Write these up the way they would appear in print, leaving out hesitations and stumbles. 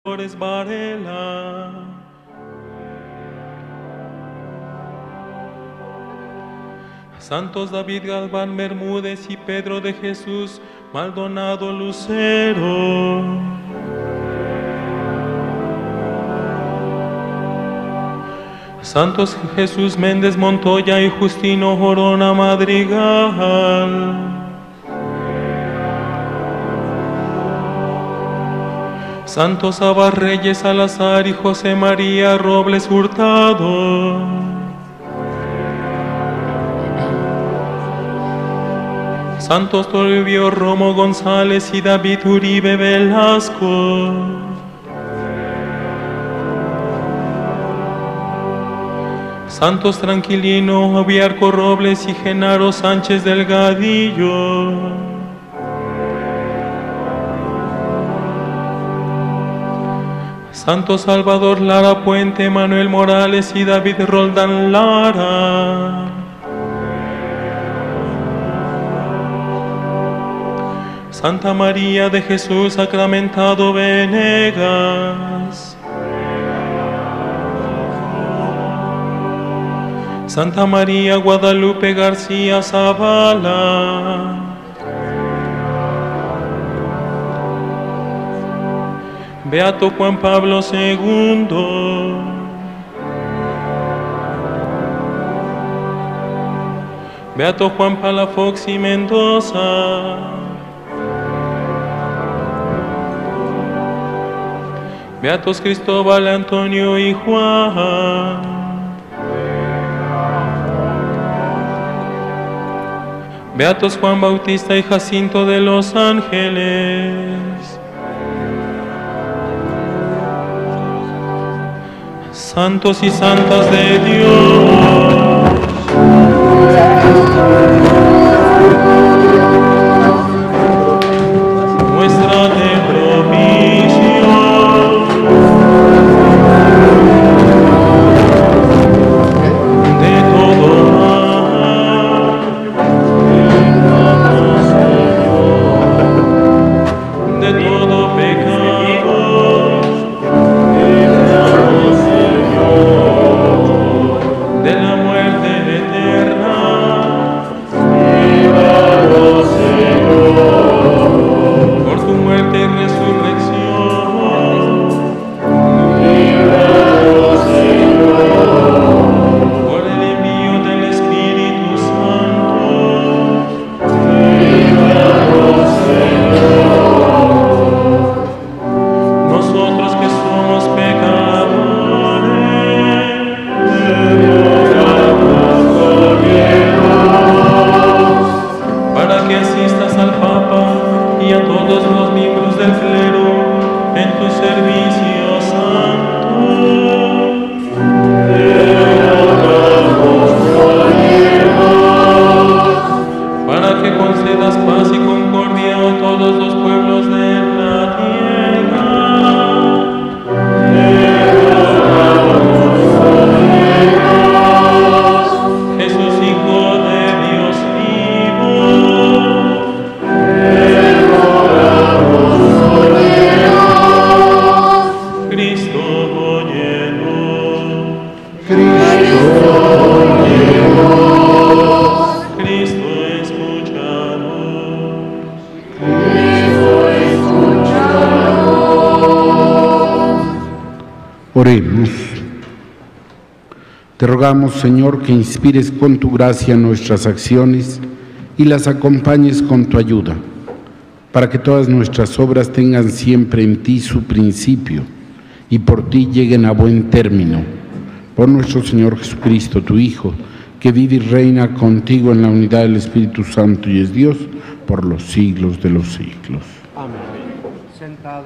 Varela. Santos David Galván Bermúdez y Pedro de Jesús Maldonado Lucero. Santos Jesús Méndez Montoya y Justino Jorona Madrigal. Santos Abad Reyes Salazar y José María Robles Hurtado. Santos Toribio Romo González y David Uribe Velasco. Santos Tranquilino Abiarco Robles y Genaro Sánchez Delgadillo. Santo Salvador Lara Puente, Manuel Morales y David Roldán Lara. Santa María de Jesús Sacramentado Venegas. Santa María Guadalupe García Zavala. Beato Juan Pablo II. Beato Juan Palafox y Mendoza. Beatos Cristóbal, Antonio y Juan. Beatos Juan Bautista y Jacinto de los Ángeles. Santos y santas de Dios. Muéstrate propicio. De todo mal. De todo pecado. De la muerte eterna, líbranos, Señor. Por tu muerte y resurrección, líbranos, Señor. Por el envío del Espíritu Santo, líbranos, Señor. Nosotros que somos pecadores, para que asistas al Papa y a todos los miembros del clero en tu servicio santo. Para que concedas paz y concordia a todos los pueblos de la tierra. Jesús, Hijo de Dios vivo, Cristo lleno, Cristo escuchanos, Oremos. Te rogamos, Señor, que inspires con tu gracia nuestras acciones y las acompañes con tu ayuda, para que todas nuestras obras tengan siempre en ti su principio y por ti lleguen a buen término. Por nuestro Señor Jesucristo, tu Hijo, que vive y reina contigo en la unidad del Espíritu Santo y es Dios por los siglos de los siglos. Amén. Sentados.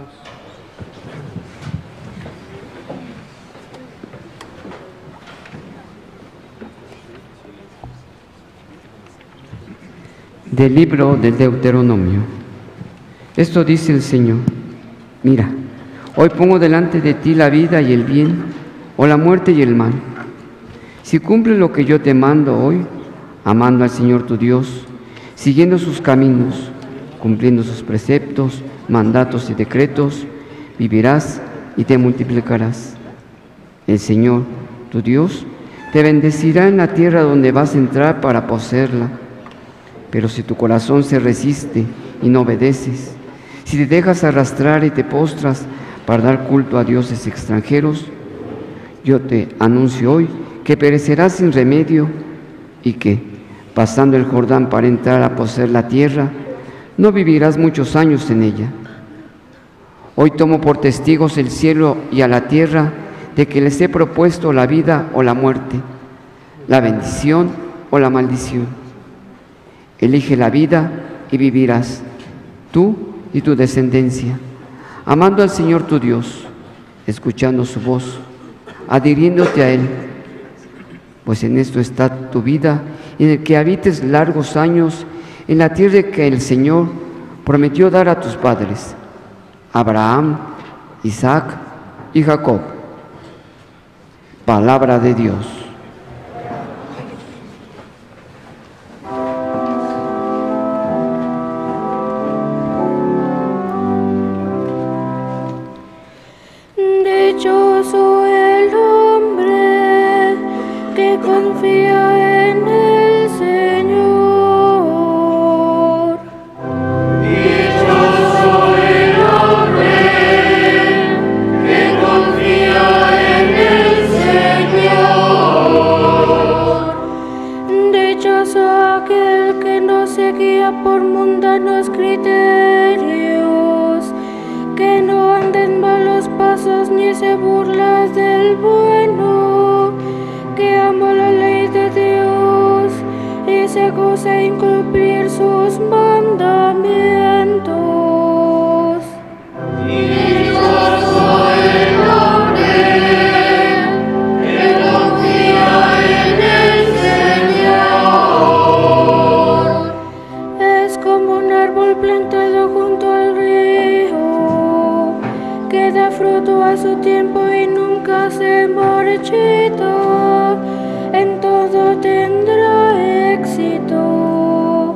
Del libro del Deuteronomio. Esto dice el Señor: mira, hoy pongo delante de ti la vida y el bien, o la muerte y el mal. Si cumples lo que yo te mando hoy, amando al Señor tu Dios, siguiendo sus caminos, cumpliendo sus preceptos, mandatos y decretos, vivirás y te multiplicarás. El Señor, tu Dios, te bendecirá en la tierra donde vas a entrar para poseerla. Pero si tu corazón se resiste y no obedeces, si te dejas arrastrar y te postras para dar culto a dioses extranjeros, yo te anuncio hoy que perecerás sin remedio y que, pasando el Jordán para entrar a poseer la tierra, no vivirás muchos años en ella. Hoy tomo por testigos el cielo y a la tierra de que les he propuesto la vida o la muerte, la bendición o la maldición. Elige la vida y vivirás, tú y tu descendencia, amando al Señor tu Dios, escuchando su voz, adhiriéndote a Él, pues en esto está tu vida, en el que habites largos años en la tierra que el Señor prometió dar a tus padres, Abraham, Isaac y Jacob. Palabra de Dios. Dichoso el hombre que confía en el Señor. Dichoso el hombre que confía en el Señor. Dichoso aquel que no se guía por mundanos criterios, que no anda en malos pasos ni se burla del bueno, que ama la ley de Dios y se goza en cumplir sus mandamientos. Dichoso el hombre que confía en el Señor. Es como un árbol plantado junto al río, que da fruto a su tiempo y nunca se marchita, en todo tendrá éxito.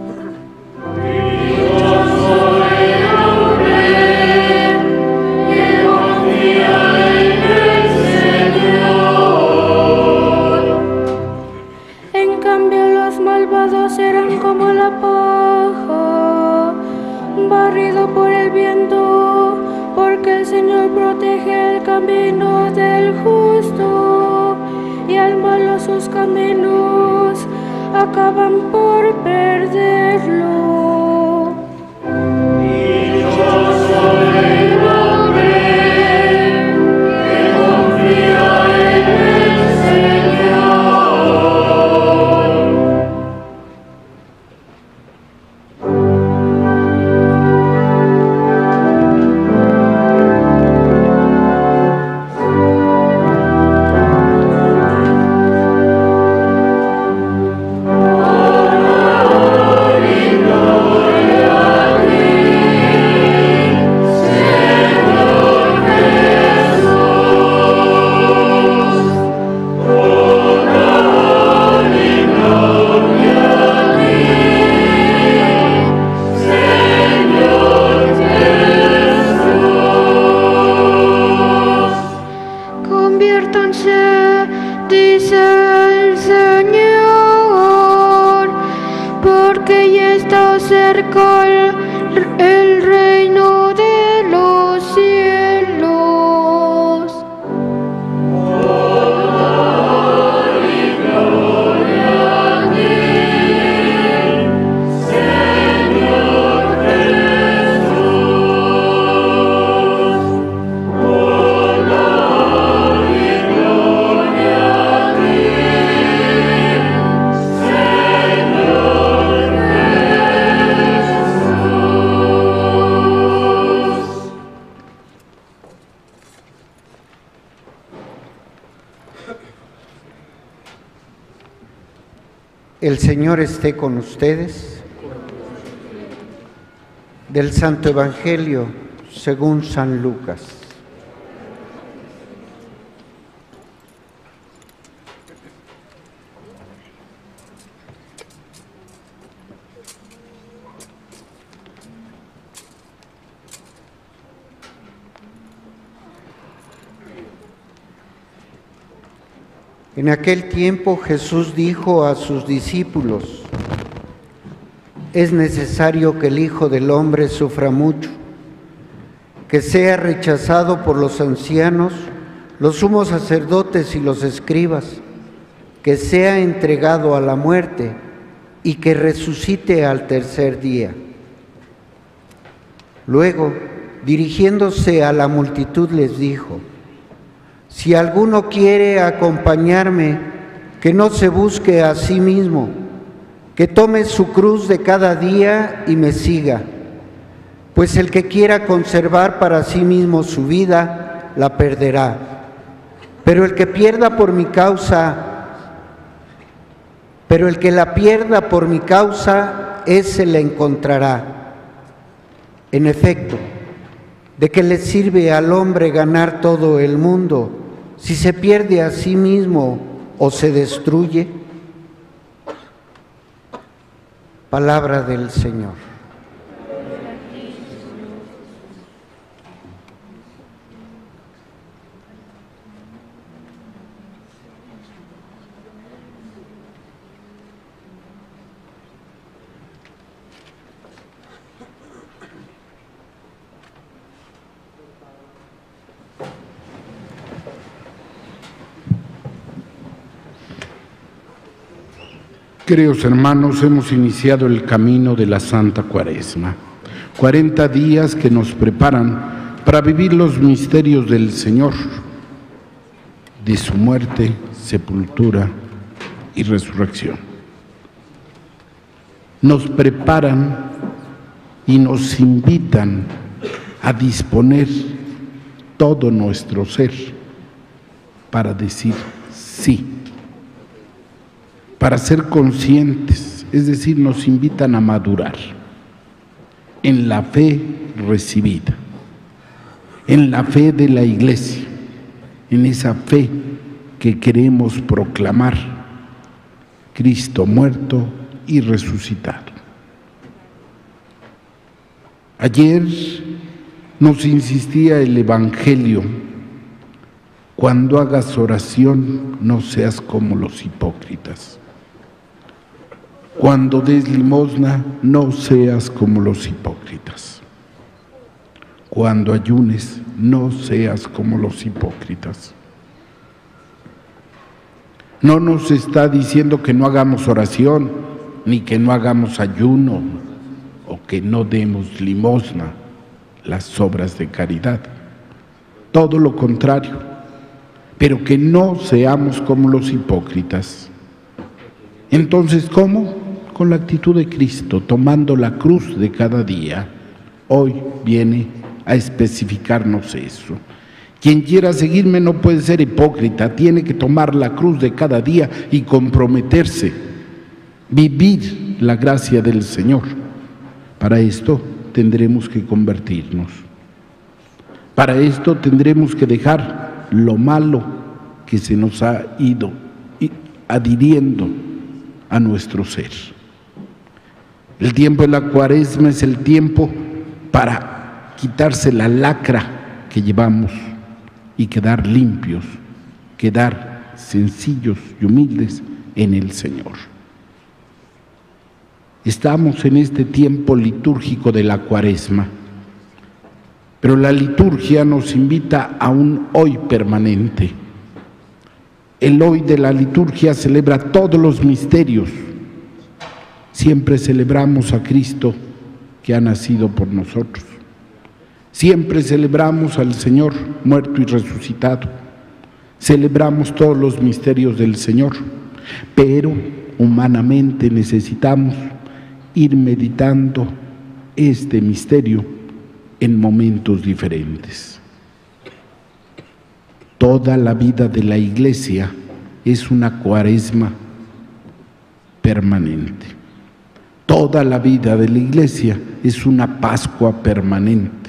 Dichoso el hombre que confía en el Señor. En cambio los malvados serán como la paja, barrido por el viento, porque el Señor protege el camino del justo, y al malo sus caminos acaban por perderlo. Dichoso el hombre que confía en el Señor. Conviértanse, dice el Señor, porque ya está cerca el reino de los cielos. Honor y gloria a ti, Señor Jesús. Honor y gloria a ti, Señor Jesús. El Señor esté con ustedes. Del Santo Evangelio según San Lucas. En aquel tiempo Jesús dijo a sus discípulos: es necesario que el Hijo del Hombre sufra mucho, que sea rechazado por los ancianos, los sumos sacerdotes y los escribas, que sea entregado a la muerte y que resucite al tercer día. Luego, dirigiéndose a la multitud, les dijo: si alguno quiere acompañarme, que no se busque a sí mismo, que tome su cruz de cada día y me siga. Pues el que quiera conservar para sí mismo su vida, la perderá. Pero el que la pierda por mi causa, ese la encontrará. En efecto, ¿de qué le sirve al hombre ganar todo el mundo si se pierde a sí mismo o se destruye? Palabra del Señor. Queridos hermanos, hemos iniciado el camino de la Santa Cuaresma, 40 días que nos preparan para vivir los misterios del Señor, de su muerte, sepultura y resurrección. Nos preparan y nos invitan a disponer todo nuestro ser para decir sí, para ser conscientes, es decir, nos invitan a madurar en la fe recibida, en la fe de la Iglesia, en esa fe que queremos proclamar: Cristo muerto y resucitado. Ayer nos insistía el Evangelio: cuando hagas oración, no seas como los hipócritas. Cuando des limosna, no seas como los hipócritas. Cuando ayunes, no seas como los hipócritas. No nos está diciendo que no hagamos oración, ni que no hagamos ayuno, o que no demos limosna, las obras de caridad. Todo lo contrario, pero que no seamos como los hipócritas. Entonces, ¿cómo? Con la actitud de Cristo, tomando la cruz de cada día. Hoy viene a especificarnos eso. Quien quiera seguirme no puede ser hipócrita, tiene que tomar la cruz de cada día y comprometerse, vivir la gracia del Señor. Para esto tendremos que convertirnos. Para esto tendremos que dejar lo malo que se nos ha ido adhiriendo a nuestro ser. El tiempo de la Cuaresma es el tiempo para quitarse la lacra que llevamos y quedar limpios, quedar sencillos y humildes en el Señor. Estamos en este tiempo litúrgico de la Cuaresma, pero la liturgia nos invita a un hoy permanente. El hoy de la liturgia celebra todos los misterios. Siempre celebramos a Cristo que ha nacido por nosotros. Siempre celebramos al Señor muerto y resucitado. Celebramos todos los misterios del Señor, pero humanamente necesitamos ir meditando este misterio en momentos diferentes. Toda la vida de la Iglesia es una Cuaresma permanente. Toda la vida de la Iglesia es una Pascua permanente.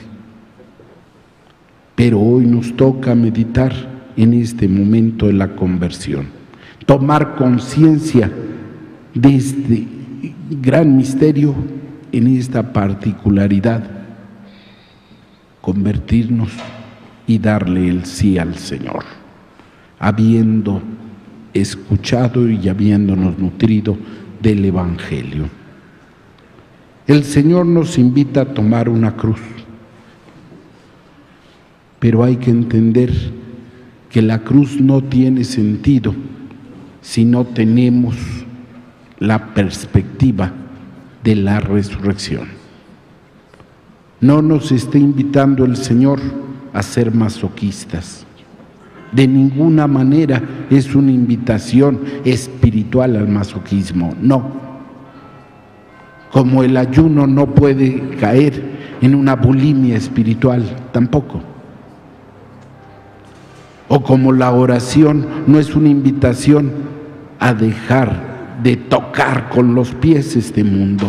Pero hoy nos toca meditar en este momento de la conversión, tomar conciencia de este gran misterio en esta particularidad, convertirnos y darle el sí al Señor, habiendo escuchado y habiéndonos nutrido del Evangelio. El Señor nos invita a tomar una cruz, pero hay que entender que la cruz no tiene sentido si no tenemos la perspectiva de la resurrección. No nos está invitando el Señor a ser masoquistas. De ninguna manera es una invitación espiritual al masoquismo, no. Como el ayuno no puede caer en una bulimia espiritual, tampoco. O como la oración no es una invitación a dejar de tocar con los pies este mundo.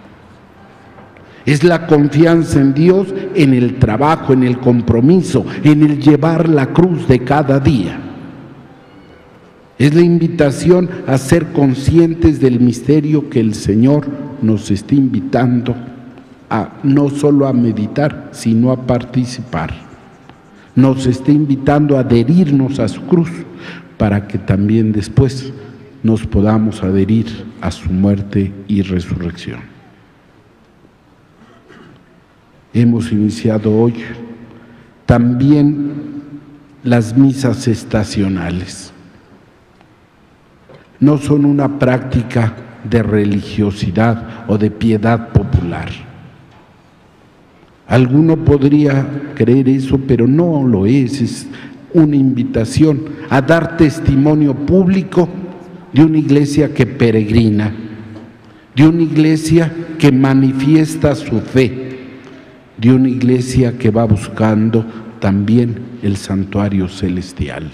Es la confianza en Dios, en el trabajo, en el compromiso, en el llevar la cruz de cada día. Es la invitación a ser conscientes del misterio que el Señor nos está invitando a no solo a meditar, sino a participar. Nos está invitando a adherirnos a su cruz para que también después nos podamos adherir a su muerte y resurrección. Hemos iniciado hoy también las misas estacionales. No son una práctica de religiosidad o de piedad popular. Alguno podría creer eso, pero no lo es. Es una invitación a dar testimonio público de una iglesia que peregrina, de una iglesia que manifiesta su fe, de una iglesia que va buscando también el santuario celestial.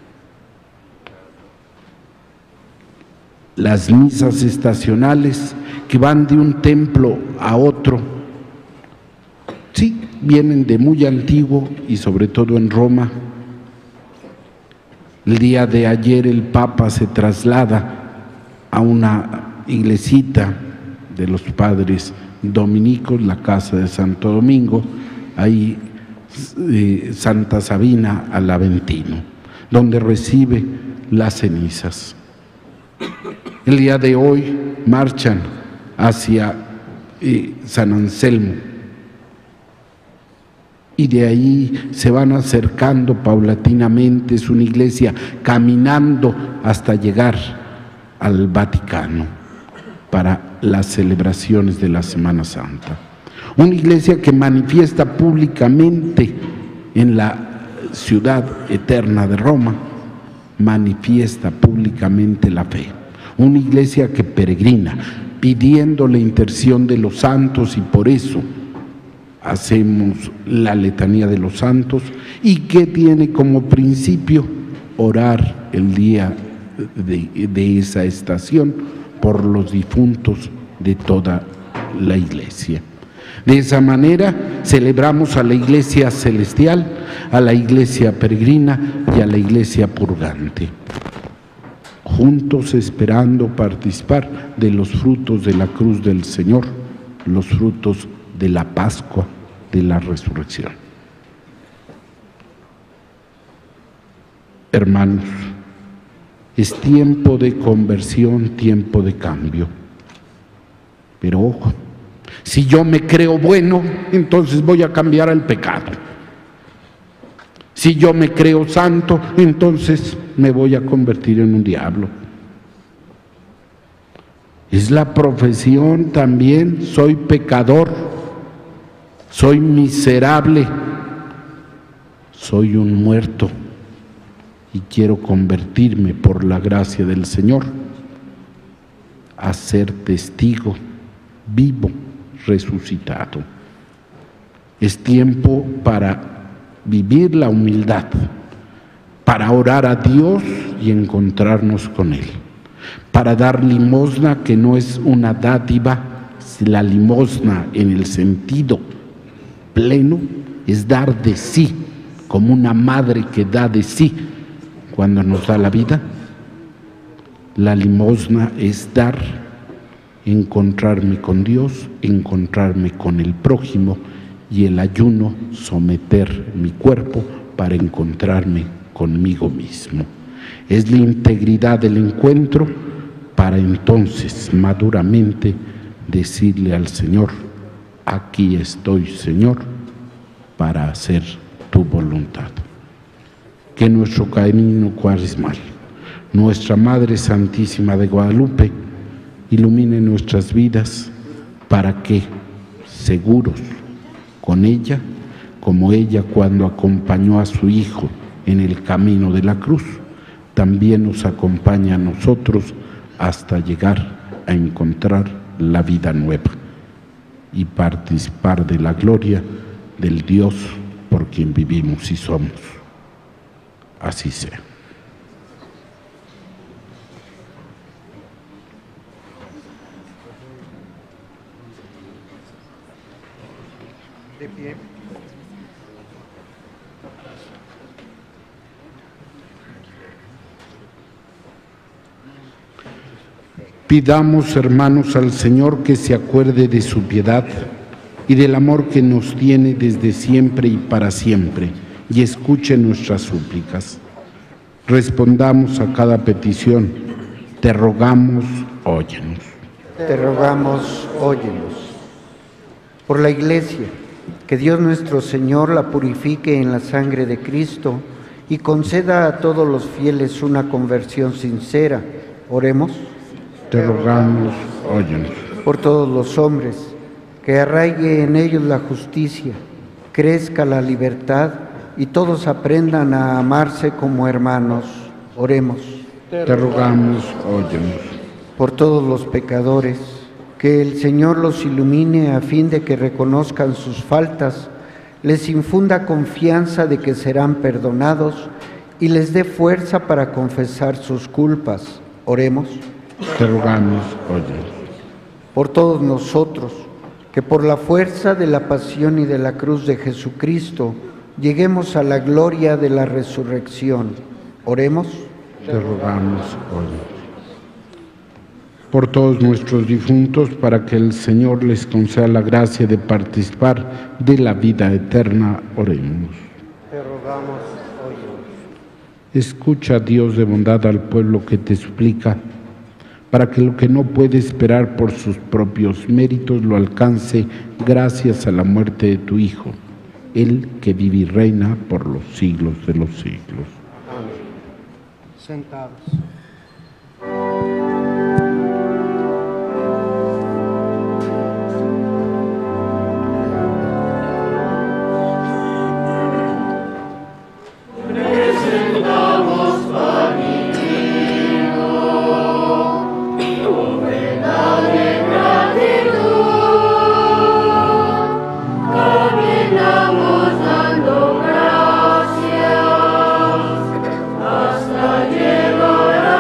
Las misas estacionales que van de un templo a otro, sí, vienen de muy antiguo y sobre todo en Roma. El día de ayer el Papa se traslada a una iglesita de los padres dominicos, la casa de Santo Domingo, ahí Santa Sabina al Aventino, donde recibe las cenizas. El día de hoy marchan hacia San Anselmo y de ahí se van acercando paulatinamente. Es una iglesia caminando hasta llegar al Vaticano para las celebraciones de la Semana Santa. Una iglesia que manifiesta públicamente en la ciudad eterna de Roma, manifiesta públicamente la fe. Una iglesia que peregrina, pidiendo la intercesión de los santos, y por eso hacemos la letanía de los santos, y que tiene como principio orar el día de esa estación por los difuntos de toda la iglesia. De esa manera celebramos a la iglesia celestial, a la iglesia peregrina y a la iglesia purgante, juntos esperando participar de los frutos de la cruz del Señor, los frutos de la Pascua, de la resurrección. Hermanos, es tiempo de conversión, tiempo de cambio. Pero ojo, si yo me creo bueno, entonces voy a cambiar al pecado. Si yo me creo santo, entonces me voy a convertir en un diablo. Es la profesión también: soy pecador, soy miserable, soy un muerto y quiero convertirme por la gracia del Señor a ser testigo vivo, resucitado. Es tiempo para vivir la humildad, para orar a Dios y encontrarnos con Él, para dar limosna, que no es una dádiva. La limosna en el sentido pleno es dar de sí, como una madre que da de sí cuando nos da la vida. La limosna es dar, encontrarme con Dios, encontrarme con el prójimo, y el ayuno, someter mi cuerpo para encontrarme conmigo mismo. Es la integridad del encuentro para entonces maduramente decirle al Señor: aquí estoy, Señor, para hacer tu voluntad. Que nuestro camino cuaresmal, nuestra Madre Santísima de Guadalupe, ilumine nuestras vidas para que, seguros con ella, como ella cuando acompañó a su Hijo en el camino de la cruz, también nos acompaña a nosotros hasta llegar a encontrar la vida nueva y participar de la gloria del Dios por quien vivimos y somos. Así sea. De pie. Pidamos, hermanos, al Señor que se acuerde de su piedad y del amor que nos tiene desde siempre y para siempre, y escuche nuestras súplicas. Respondamos a cada petición. Te rogamos, óyenos. Te rogamos, óyenos. Por la Iglesia, que Dios nuestro Señor la purifique en la sangre de Cristo y conceda a todos los fieles una conversión sincera. Oremos. Te rogamos, óyenos. Por todos los hombres, que arraigue en ellos la justicia, crezca la libertad y todos aprendan a amarse como hermanos. Oremos. Te rogamos, óyenos. Por todos los pecadores, que el Señor los ilumine a fin de que reconozcan sus faltas, les infunda confianza de que serán perdonados y les dé fuerza para confesar sus culpas. Oremos. Te rogamos, óyenos. Por todos nosotros, que por la fuerza de la pasión y de la cruz de Jesucristo lleguemos a la gloria de la resurrección. Oremos. Te rogamos, óyenos. Por todos nuestros difuntos, para que el Señor les conceda la gracia de participar de la vida eterna. Oremos. Te rogamos, óyenos. Escucha, Dios de bondad, al pueblo que te suplica, para que lo que no puede esperar por sus propios méritos lo alcance gracias a la muerte de tu Hijo, Él que vive y reina por los siglos de los siglos. Amén. Sentados. Hasta llegar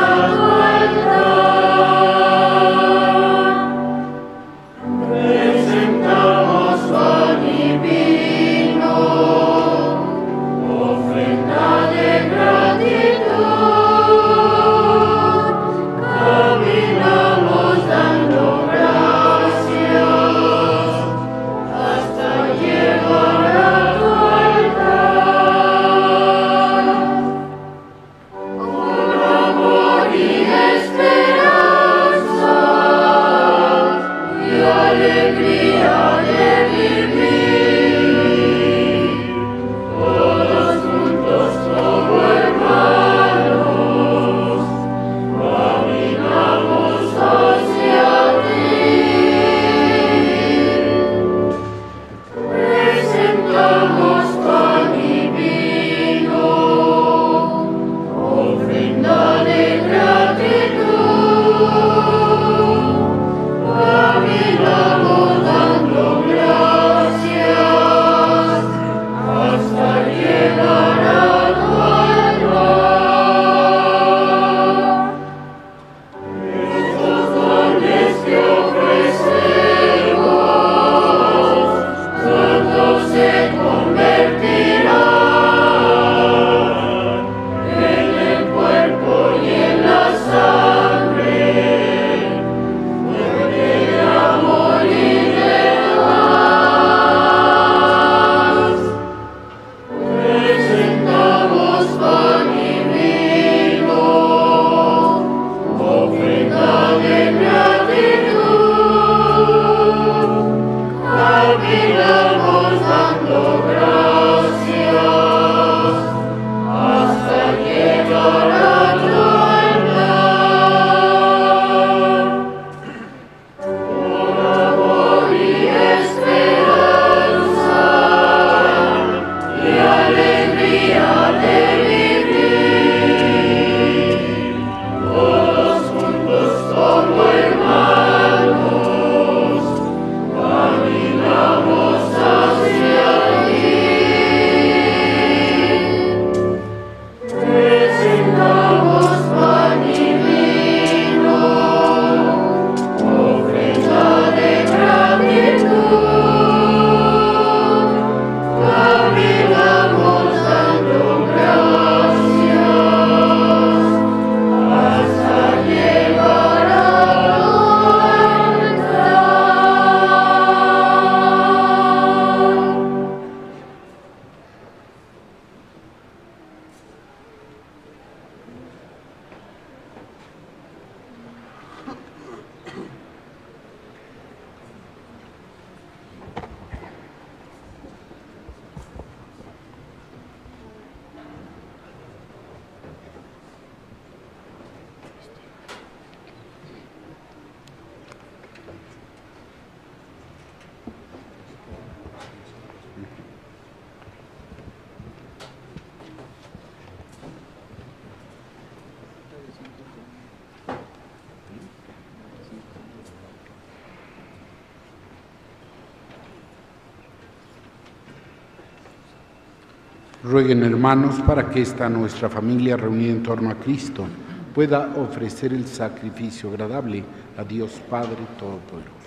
Rueguen, hermanos, para que esta nuestra familia reunida en torno a Cristo pueda ofrecer el sacrificio agradable a Dios Padre Todopoderoso.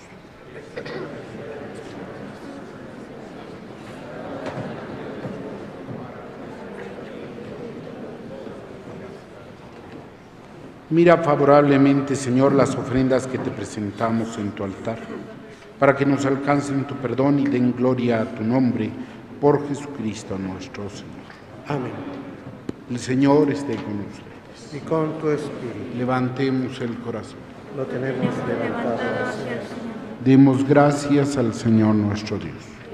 Mira favorablemente, Señor, las ofrendas que te presentamos en tu altar, para que nos alcancen tu perdón y den gloria a tu nombre, por Jesucristo nuestro Señor. Amén. El Señor esté con ustedes. Y con tu espíritu. Levantemos el corazón. Lo tenemos levantado hacia el Señor. Demos gracias al Señor nuestro Dios.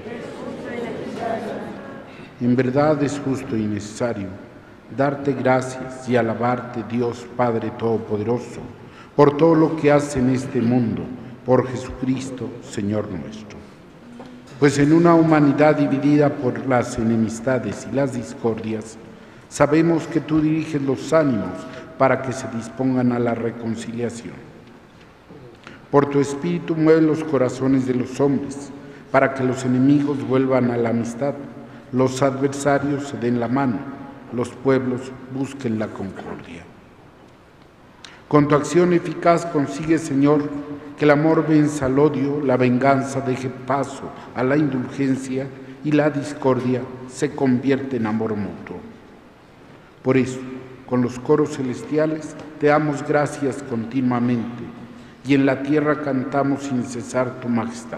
En verdad es justo y necesario darte gracias y alabarte, Dios Padre Todopoderoso, por todo lo que hace en este mundo, por Jesucristo, Señor nuestro. Pues en una humanidad dividida por las enemistades y las discordias, sabemos que tú diriges los ánimos para que se dispongan a la reconciliación. Por tu Espíritu mueve los corazones de los hombres, para que los enemigos vuelvan a la amistad, los adversarios se den la mano, los pueblos busquen la concordia. Con tu acción eficaz consigue, Señor, que el amor venza al odio, la venganza deje paso a la indulgencia y la discordia se convierte en amor mutuo. Por eso, con los coros celestiales, te damos gracias continuamente y en la tierra cantamos sin cesar tu majestad.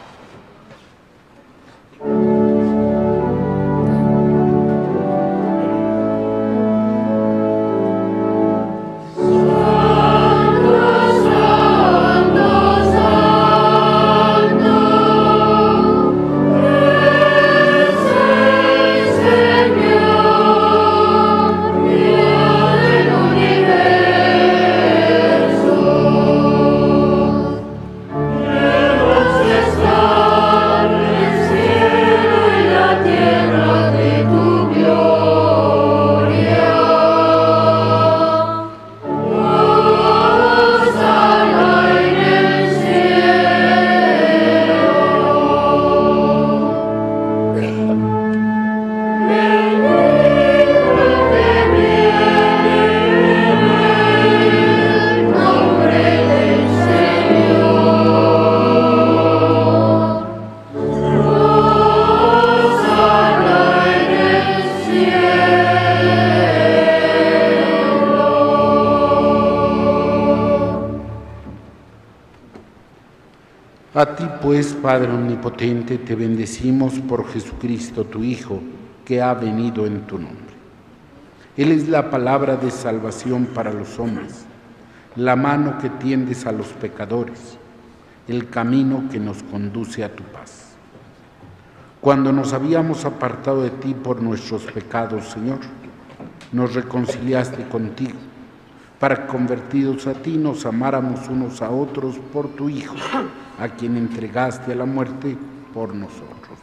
A ti, pues, Padre Omnipotente, te bendecimos por Jesucristo, tu Hijo, que ha venido en tu nombre. Él es la palabra de salvación para los hombres, la mano que tiendes a los pecadores, el camino que nos conduce a tu paz. Cuando nos habíamos apartado de ti por nuestros pecados, Señor, nos reconciliaste contigo, para que, convertidos a ti, nos amáramos unos a otros por tu Hijo, a quien entregaste a la muerte por nosotros.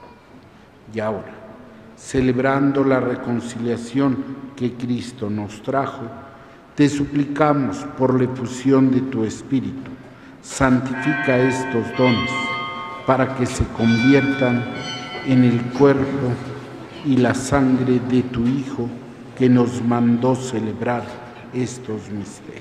Y ahora, celebrando la reconciliación que Cristo nos trajo, te suplicamos por la efusión de tu Espíritu, santifica estos dones para que se conviertan en el cuerpo y la sangre de tu Hijo, que nos mandó celebrar estos misterios.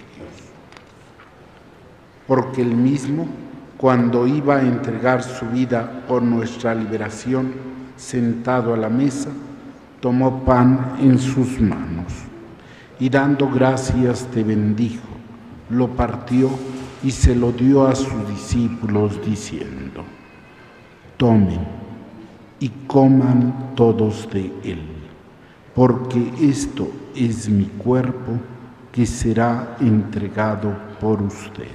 Porque él mismo, cuando iba a entregar su vida por nuestra liberación, sentado a la mesa, tomó pan en sus manos y dando gracias te bendijo, lo partió y se lo dio a sus discípulos diciendo: tomen y coman todos de él, porque esto es mi cuerpo que será entregado por ustedes.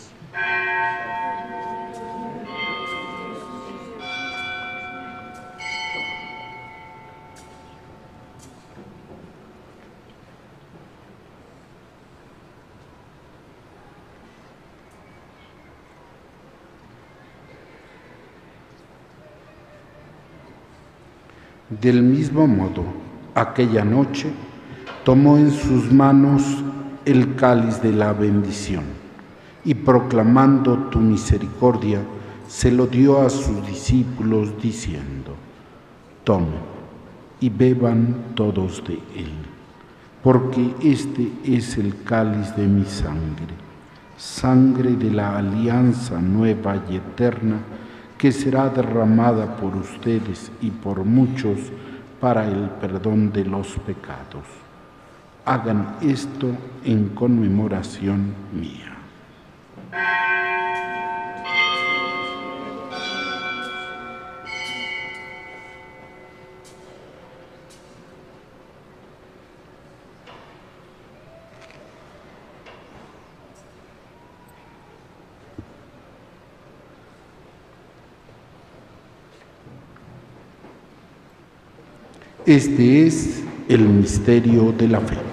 Del mismo modo, aquella noche, tomó en sus manos el cáliz de la bendición y, proclamando tu misericordia, se lo dio a sus discípulos diciendo: tomen y beban todos de él, porque este es el cáliz de mi sangre, sangre de la alianza nueva y eterna, que será derramada por ustedes y por muchos para el perdón de los pecados. Hagan esto en conmemoración mía. Este es el misterio de la fe.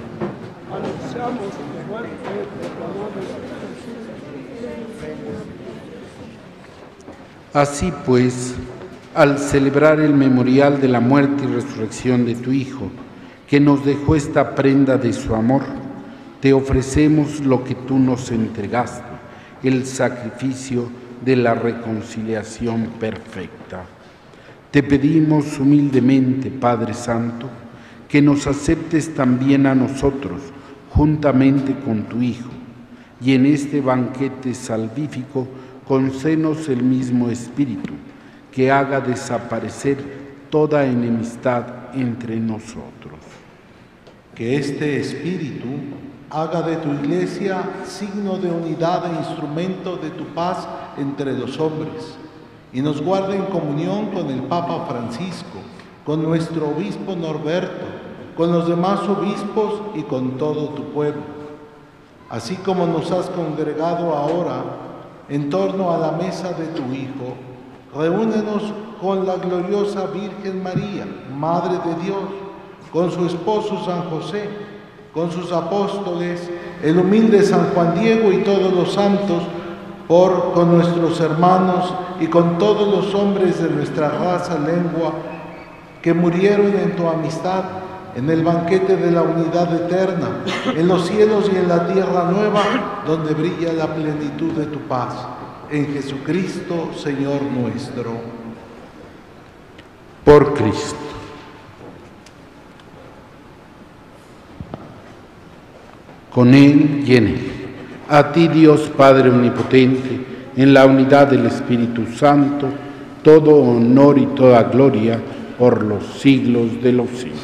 Así pues, al celebrar el memorial de la muerte y resurrección de tu Hijo, que nos dejó esta prenda de su amor, te ofrecemos lo que tú nos entregaste, el sacrificio de la reconciliación perfecta. Te pedimos humildemente, Padre Santo, que nos aceptes también a nosotros, juntamente con tu Hijo, y en este banquete salvífico concédenos el mismo Espíritu, que haga desaparecer toda enemistad entre nosotros. Que este Espíritu haga de tu Iglesia signo de unidad e instrumento de tu paz entre los hombres, y nos guarde en comunión con el Papa Francisco, con nuestro obispo Norberto, con los demás obispos y con todo tu pueblo. Así como nos has congregado ahora en torno a la mesa de tu Hijo, reúnenos con la gloriosa Virgen María, Madre de Dios, con su esposo San José, con sus apóstoles, el humilde San Juan Diego y todos los santos, con nuestros hermanos y con todos los hombres de nuestra raza, lengua, que murieron en tu amistad, en el banquete de la unidad eterna, en los cielos y en la tierra nueva, donde brilla la plenitud de tu paz. En Jesucristo, Señor nuestro. Por Cristo. Con Él y en Él. A ti, Dios Padre Omnipotente, en la unidad del Espíritu Santo, todo honor y toda gloria por los siglos de los siglos.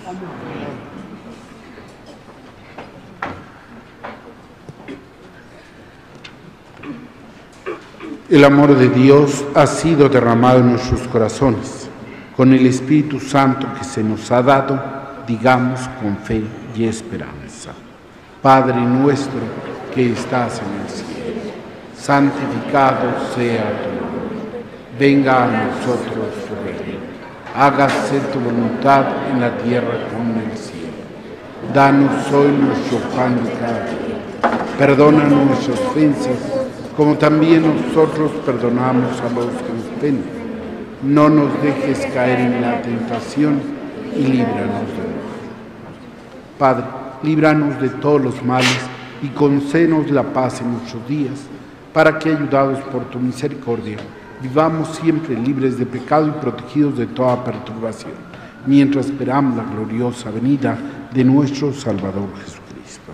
El amor de Dios ha sido derramado en nuestros corazones. Con el Espíritu Santo que se nos ha dado, digamos con fe y esperanza. Padre nuestro que estás en el cielo, santificado sea tu nombre. Venga a nosotros tu reino. Hágase tu voluntad en la tierra como en el cielo. Danos hoy nuestro pan de cada día. Perdona nuestras ofensas, como también nosotros perdonamos a los que nos ofenden. No nos dejes caer en la tentación y líbranos del mal. Padre, líbranos de todos los males y concédenos la paz en nuestros días, para que, ayudados por tu misericordia, vivamos siempre libres de pecado y protegidos de toda perturbación, mientras esperamos la gloriosa venida de nuestro Salvador Jesucristo.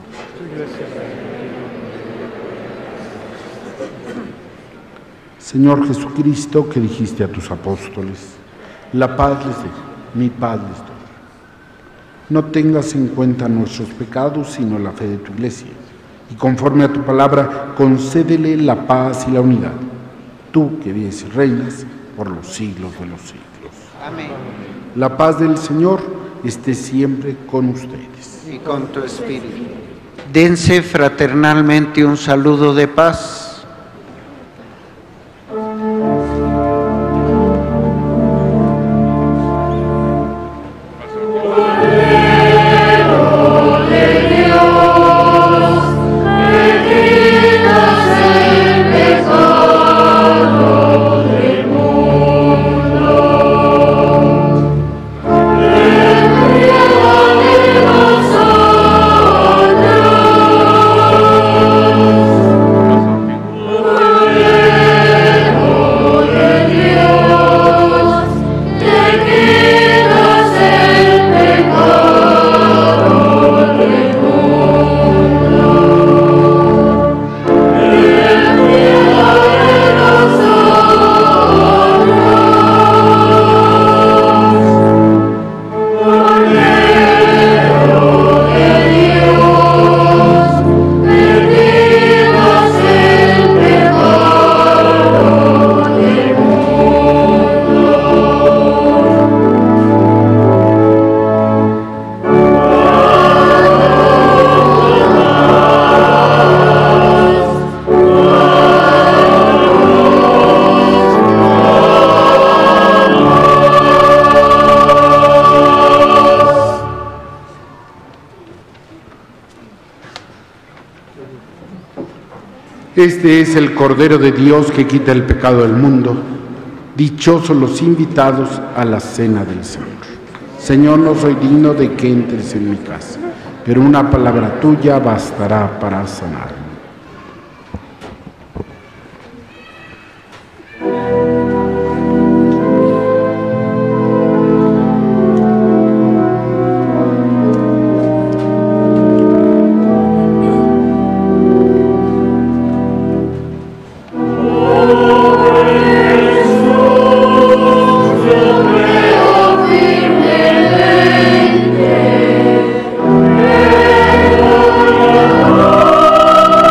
Señor Jesucristo, que dijiste a tus apóstoles, la paz les dejo, mi paz les doy. No tengas en cuenta nuestros pecados, sino la fe de tu Iglesia. Y conforme a tu palabra, concédele la paz y la unidad. Tú que vives y reinas por los siglos de los siglos. Amén. La paz del Señor esté siempre con ustedes. Y con tu espíritu. Dense fraternalmente un saludo de paz. Este es el Cordero de Dios que quita el pecado del mundo. Dichosos los invitados a la cena del Señor. Señor, no soy digno de que entres en mi casa, pero una palabra tuya bastará para sanarme. Amen.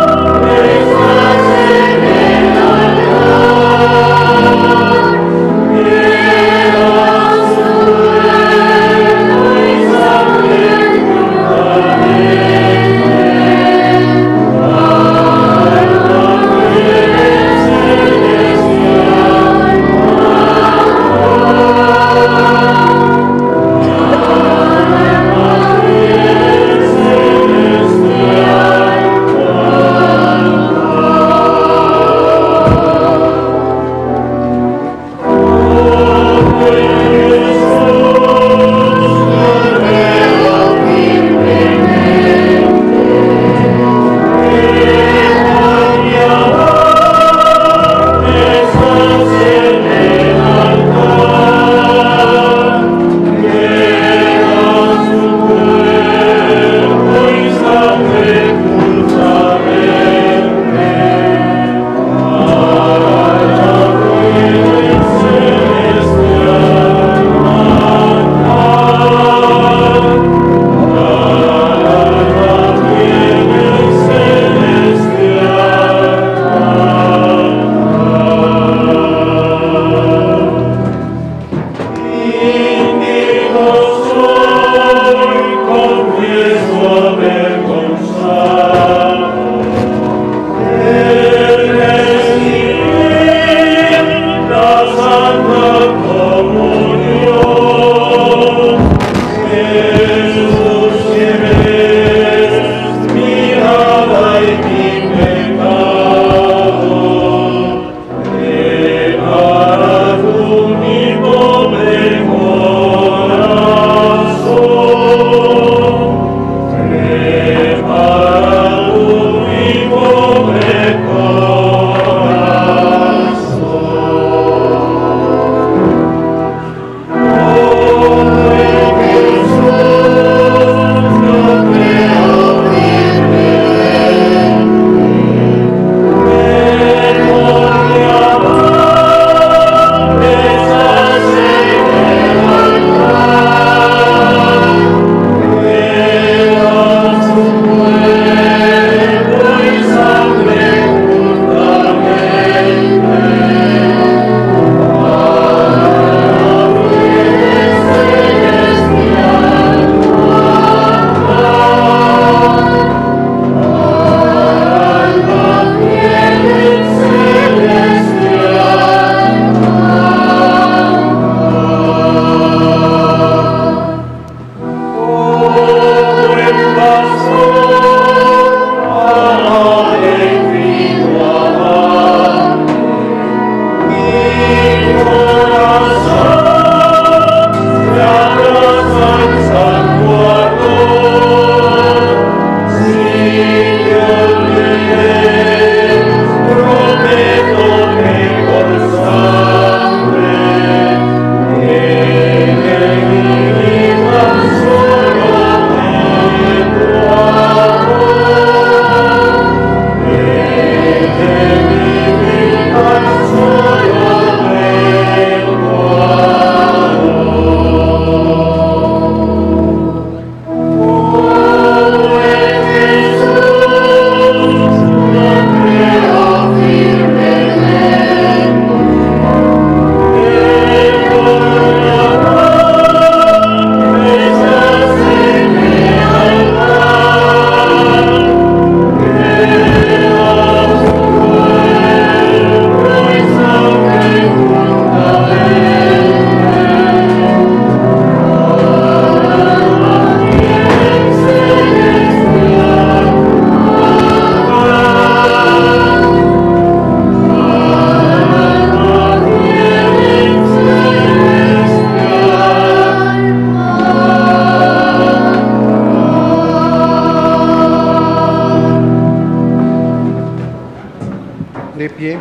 De pie.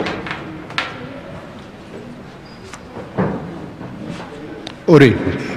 Oremos.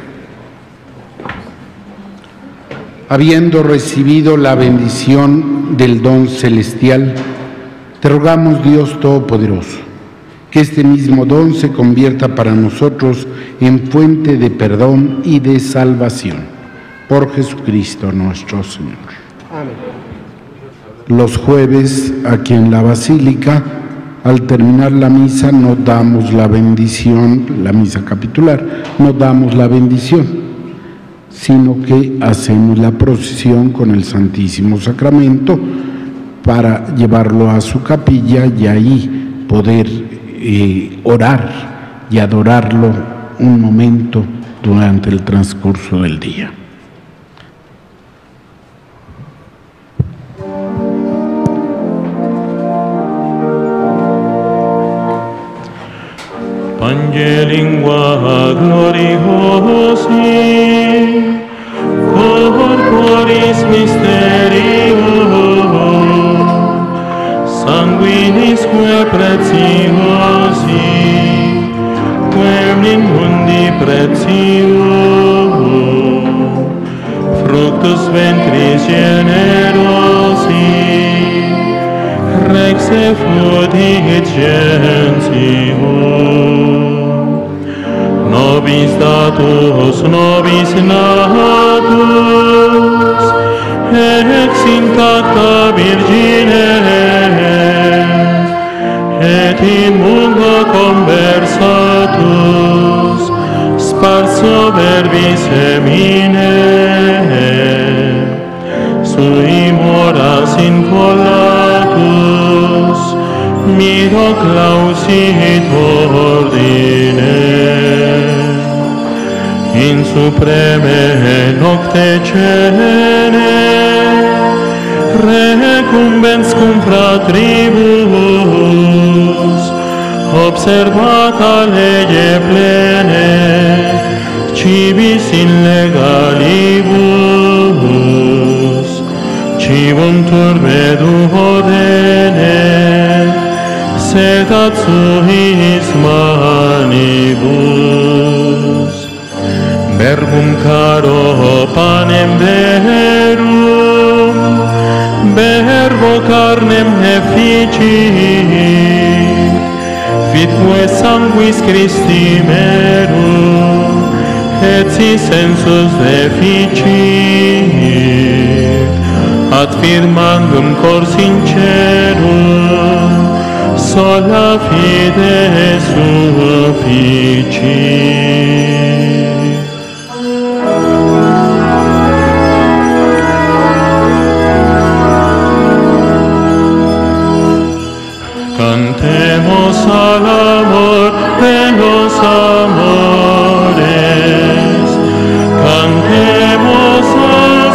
Habiendo recibido la bendición del don celestial, te rogamos, Dios Todopoderoso, que este mismo don se convierta para nosotros en fuente de perdón y de salvación. Por Jesucristo nuestro Señor. Amén. Los jueves, aquí en la Basílica, al terminar la misa, no damos la bendición, la misa capitular, no damos la bendición, sino que hacemos la procesión con el Santísimo Sacramento para llevarlo a su capilla y ahí poder orar y adorarlo un momento durante el transcurso del día. Pange lingua gloriosi, corporis mysterio, sanguinisque preciosi, quem in mundi pretio, fructus ventris generosi, rex effudigit gentio. Nobis datus, nobis natus, ex intacta Virgine, et in mundo conversatus, sparso verbis semine, sui moras incollatus, mido clausit ordine. In supreme nocte cene, recumbens cum fratribus, observata lege plene, cibis in legalibus, civum turbe duodene, sedat suis manibus. Verbum caro panem verum, verbo carnem efficit, vitque sanguis Christi merum, et si sensus deficit, ad firmandum cor sincerum, sola fide sufficit. Cantemos al amor de los amores, cantemos al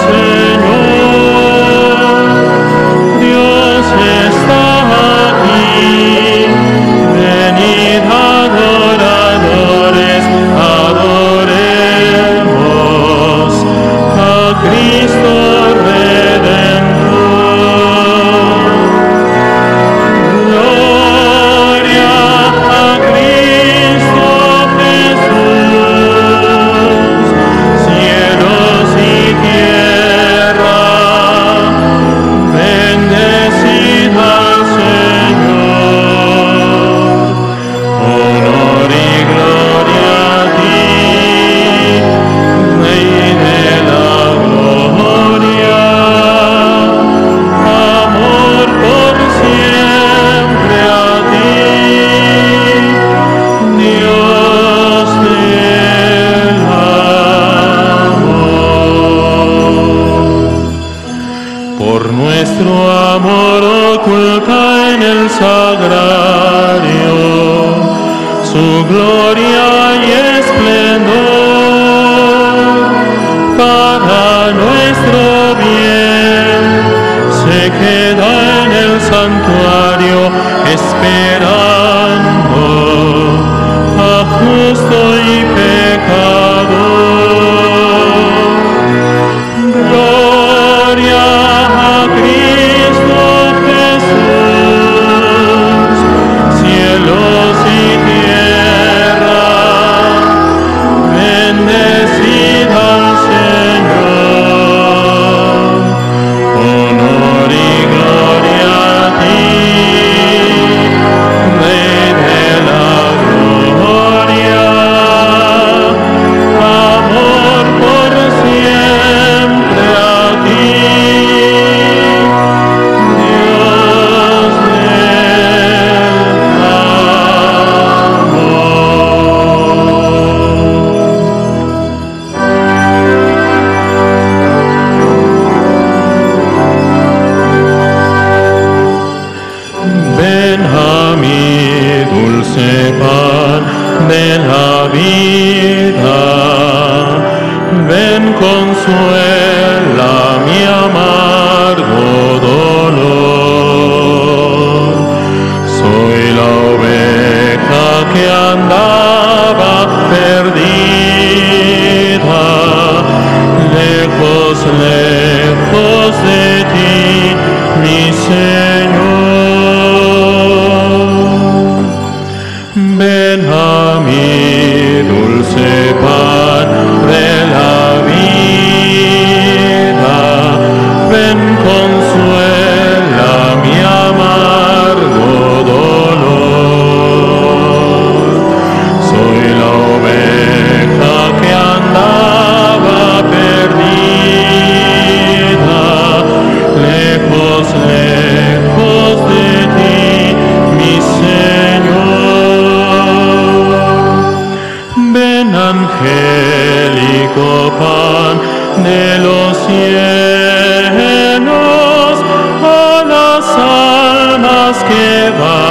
Señor. Dios está aquí, venid adoradores, adoremos a Cristo Redentor. Su gloria y esplendor para nuestro bien se queda en el santuario esperando a justo y pecador. Gloria a Cristo Jesús, llevar.